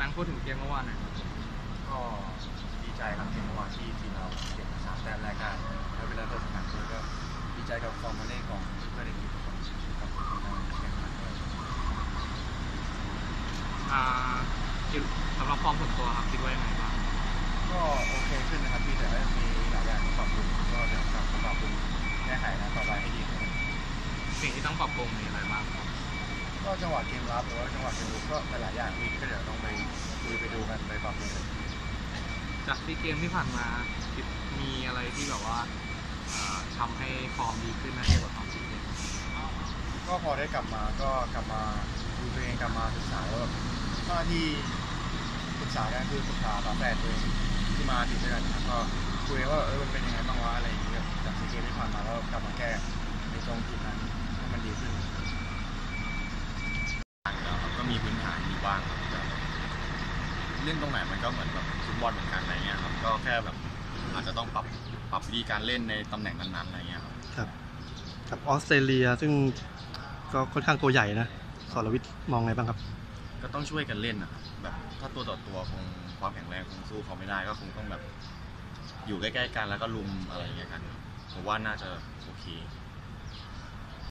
งพูดถึงเกมเมื่อวานหน่อยครับก็ดีใจครับเกมเมื่อวานที่ทีมเราเก็บ3 แต้มแรกได้แล้วเวลาเปิดสนามด้วยก็ดีใจกับฟอร์มมาเล่นของเพื่อนในทีมทุกคนครับที่มาแข่งขันด้วยสำหรับฟอร์มส่วนตัวครับคิดว่ายังไงบ้างก็โอเคขึ้นนะครับพี่แต่ก็ยังมีหลายอย่างต้องปรับปรุงก็เดี๋ยวกลับมาปรับปรุงแก้ไขนะต่อไปให้ดีขึ้นสิ่งที่ต้องปรับปรุงมีอะไรบ้างครับก็จังหวะเกมรับหรือว่าจังหวะเกมลุกก็หลายอย่างพี่ก็เดี๋ยวต้องไปคุยไปดูกันไปปรับปรุงกันจากที่เกมที่ผ่านมาคิดมีอะไรที่แบบว่าทำให้ฟอร์มดีขึ้นนะเกี่ยวกับความคิดเห็นก็พอได้กลับมาก็กลับมาดูตัวเองกลับมาศึกษาว่าหน้าที่ปรึกษากันคือปรึกษาฝาแฝดตัวเองที่มาติดด้วยกันนะครับก็คุยว่ามันเป็นยังไงบ้างวะอะไรอย่างเงี้ยจากเกมที่ผ่านมาแล้วกลับมาแก้ในตรงจุดนั้นให้มันดีขึ้นก็มีพื้นฐานอยู่บ้างครับเล่นตรงไหนมันก็เหมือนแบบฟุตบอลเหมือนกันอะไรเงี้ยครับก็แค่แบบอาจจะต้องปรับวิธีการเล่นในตำแหน่งนั้นๆอะไรเงี้ยครับกับออสเตรเลียซึ่งก็ค่อนข้างตัวใหญ่นะสรวิทย์มองไงบ้างครับก็ต้องช่วยกันเล่นนะครับแบบถ้าตัวต่อตัวคงความแข็งแรงคงสู้เขาไม่ได้ก็คงต้องแบบอยู่ใกล้ๆกันแล้วก็ลุมอะไรเงี้ยกันผมว่าน่าจะโอเค